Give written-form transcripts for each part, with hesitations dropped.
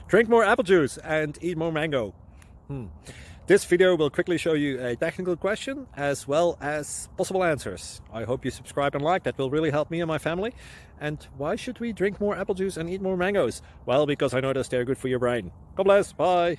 Drink more apple juice and eat more mango. This video will quickly show you a technical question as well as possible answers. I hope you subscribe and like, that will really help me and my family. And why should we drink more apple juice and eat more mangoes? Well, because I noticed they're good for your brain. God bless, bye.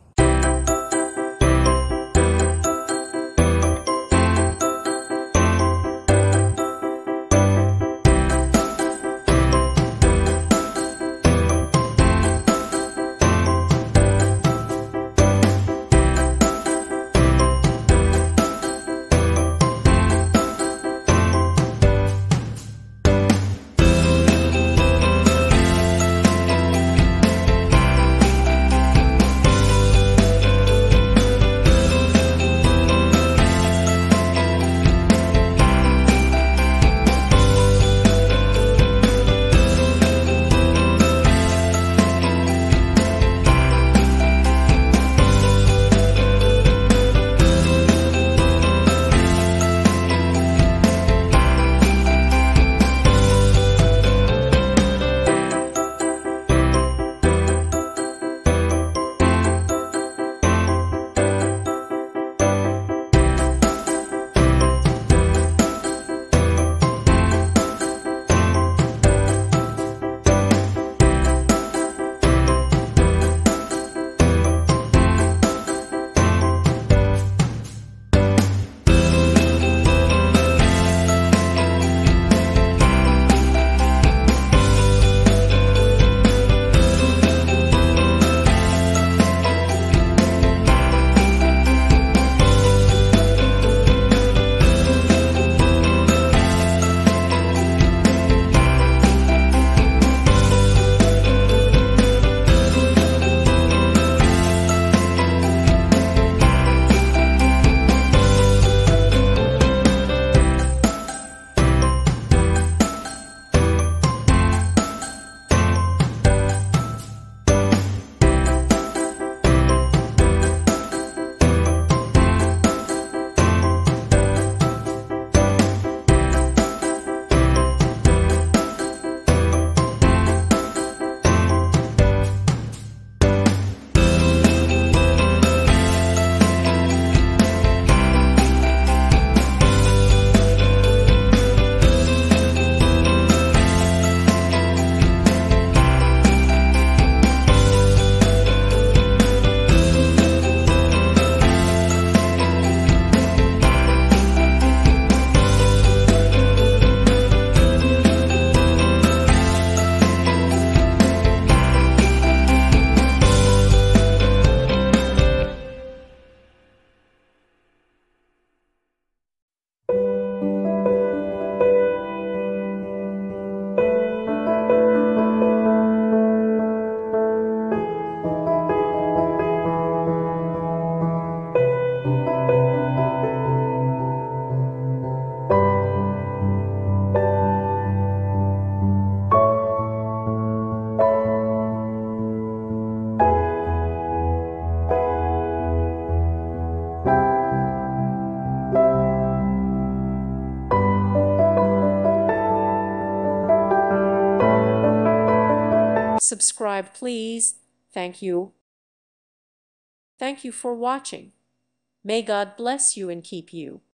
Subscribe, please. Thank you. Thank you for watching. May God bless you and keep you.